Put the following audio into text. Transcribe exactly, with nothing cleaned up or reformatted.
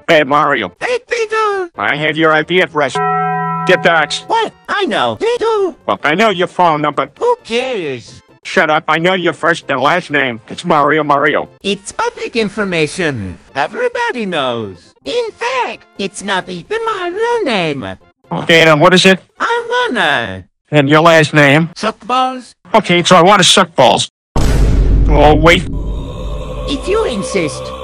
Hey, Mario. Hey, Peter! I have your I P address. Get Doxxed. What? I know. Peter! Well, I know your phone number. Who cares? Shut up. I know your first and last name. It's Mario Mario. It's public information. Everybody knows. In fact, it's not even my real name. Okay, then what is it? I'm Lana. And your last name? Suck balls? Okay, so I want to suck balls. Oh, wait. If you insist.